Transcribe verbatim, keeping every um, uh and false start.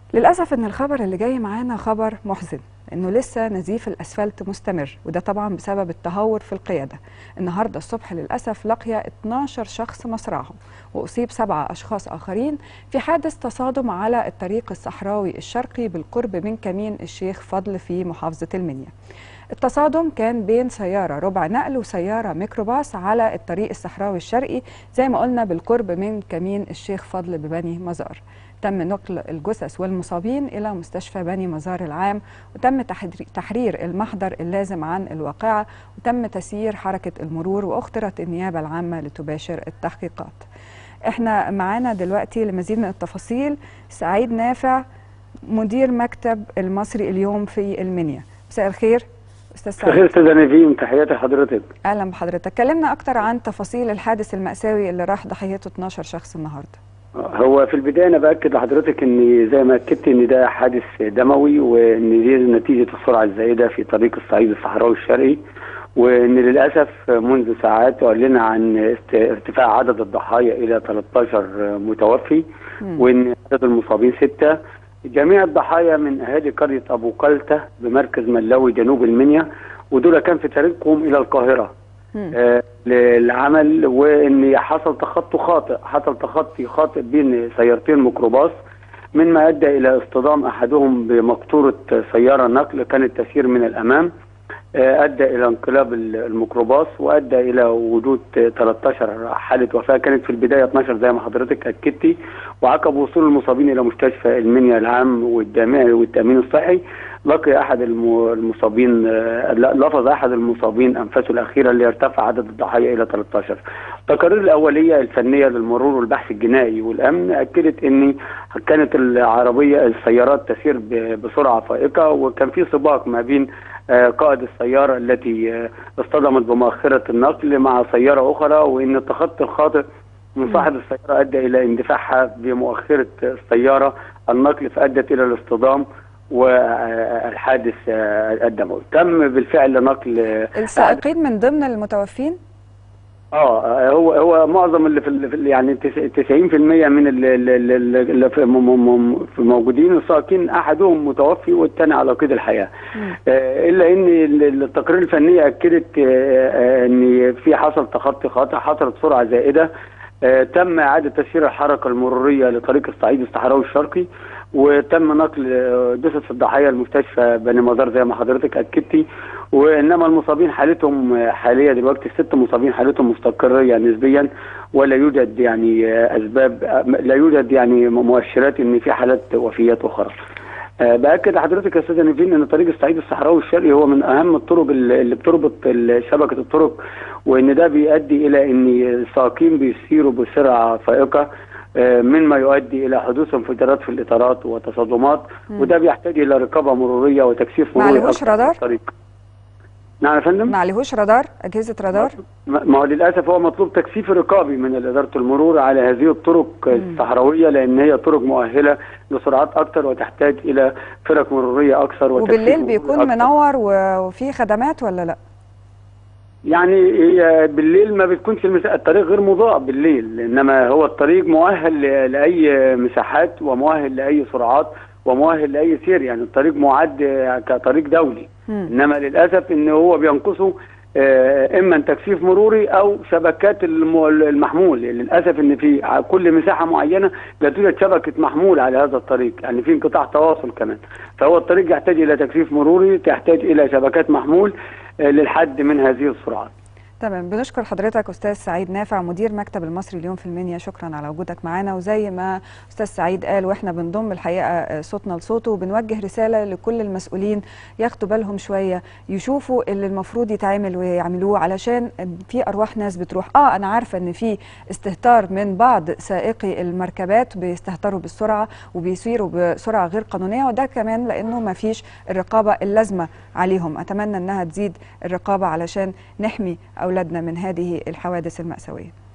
للأسف إن الخبر اللي جاي معانا خبر محزن، إنه لسه نزيف الأسفلت مستمر، وده طبعا بسبب التهور في القيادة. النهاردة الصبح للأسف لقي اتناشر شخص مصرعهم، وأصيب سبعة أشخاص آخرين في حادث تصادم على الطريق الصحراوي الشرقي بالقرب من كمين الشيخ فضل في محافظة المنيا. التصادم كان بين سيارة ربع نقل وسيارة ميكروباص على الطريق الصحراوي الشرقي زي ما قلنا بالقرب من كمين الشيخ فضل ببني مزار. تم نقل الجثث والمصابين إلى مستشفى بني مزار العام، وتم تحرير المحضر اللازم عن الواقعة، وتم تسيير حركة المرور، وأخترت النيابة العامة لتباشر التحقيقات. احنا معانا دلوقتي لمزيد من التفاصيل سعيد نافع مدير مكتب المصري اليوم في المنيا. مساء الخير استاذ سعيد. مساء الخير استاذ نيفين، تحياتي لحضرتك. اهلا بحضرتك. كلمنا اكتر عن تفاصيل الحادث المأساوي اللي راح ضحيته اتناشر شخص النهارده. هو في البدايه انا باكد لحضرتك ان زي ما اكدت ان ده حادث دموي، وان دي نتيجه السرعه الزائده في طريق الصعيد الصحراوي الشرقي، وان للاسف منذ ساعات اعلن عن ارتفاع عدد الضحايا الى تلتاشر متوفي، وان عدد المصابين سته. جميع الضحايا من اهالي قريه ابو قلته بمركز ملاوي جنوب المنيا، ودول كان في طريقهم الى القاهره آه للعمل، وان حصل تخطي خاطئ حصل تخطي خاطئ بين سيارتين ميكروباص، مما ادى الى اصطدام احدهم بمقطوره سياره نقل كانت تسير من الامام، آه ادى الى انقلاب الميكروباص، وادى الى وجود تلتاشر حاله وفاه. كانت في البدايه اتناشر زي ما حضرتك اكدتي، وعقب وصول المصابين الى مستشفى المنيا العام والجامعي والتامين الصحي لقي احد المصابين لفظ احد المصابين انفاسه الاخيره اللي ارتفع عدد الضحايا الى تلتاشر. التقارير الاوليه الفنيه للمرور والبحث الجنائي والامن اكدت ان كانت العربيه السيارات تسير بسرعه فائقه، وكان في سباق ما بين قائد السياره التي اصطدمت بمؤخره النقل مع سياره اخرى، وان التخطي الخاطئ من صاحب السياره ادى الى اندفاعها بمؤخره السياره النقل، فادت الى الاصطدام والحادث الدموي. تم بالفعل نقل السائقين من ضمن المتوفين. اه هو هو معظم اللي في يعني تسعين بالمئة من اللي في موجودين السائقين احدهم متوفي والثاني على قيد الحياه. آه الا ان التقارير الفنيه اكدت آه ان في حصل تخطي خاطئ، حصلت سرعه زائده، آه تم اعاده تسيير الحركه المروريه لطريق الصعيد الصحراوي الشرقي، وتم نقل جثث الضحايا لمستشفى بني مزار زي ما حضرتك اكدتي، وانما المصابين حالتهم حاليا دلوقتي الست مصابين حالتهم مستقريه نسبيا، ولا يوجد يعني اسباب، لا يوجد يعني مؤشرات ان في حالات وفيات اخرى. أه باكد لحضرتك يا استاذ نيفين ان طريق الصعيد الصحراوي الشرقي هو من اهم الطرق اللي بتربط شبكه الطرق، وان ده بيؤدي الى ان السائقين بيسيروا بسرعه فائقه مما يؤدي الى حدوث انفجارات في الاطارات وتصادمات، مم. وده بيحتاج الى رقابه مروريه وتكثيف مروري. معلهوش رادار؟ نعم يا فندم؟ معلهوش رادار؟ اجهزه رادار؟ ما هو للاسف هو مطلوب تكثيف رقابي من اداره المرور على هذه الطرق مم. الصحراويه، لان هي طرق مؤهله لسرعات اكثر وتحتاج الى فرق مروريه اكثر. وبالليل بيكون أكثر. منور وفي خدمات ولا لا؟ يعني بالليل ما بتكونش الطريق غير مضاء بالليل، انما هو الطريق مؤهل لاي مساحات ومؤهل لاي سرعات ومؤهل لاي سير، يعني الطريق معد كطريق دولي. م. انما للاسف ان هو بينقصه اما تكثيف مروري او شبكات المحمول. للاسف ان في كل مساحه معينه لا توجد شبكه محمول على هذا الطريق، يعني في انقطاع تواصل كمان، فهو الطريق يحتاج الى تكثيف مروري، تحتاج الى شبكات محمول للحد من هذه السرعات. تمام. بنشكر حضرتك استاذ سعيد نافع مدير مكتب المصري اليوم في المنيا، شكرا على وجودك معانا. وزي ما استاذ سعيد قال واحنا بنضم الحقيقه صوتنا لصوته، وبنوجه رساله لكل المسؤولين ياخدوا بالهم شويه، يشوفوا اللي المفروض يتعمل ويعملوه، علشان في ارواح ناس بتروح. اه انا عارفه ان في استهتار من بعض سائقي المركبات، بيستهتروا بالسرعه وبيسيروا بسرعه غير قانونيه، وده كمان لانه ما فيش الرقابه اللازمه عليهم. اتمنى انها تزيد الرقابه علشان نحمي أولادنا من هذه الحوادث المأساوية.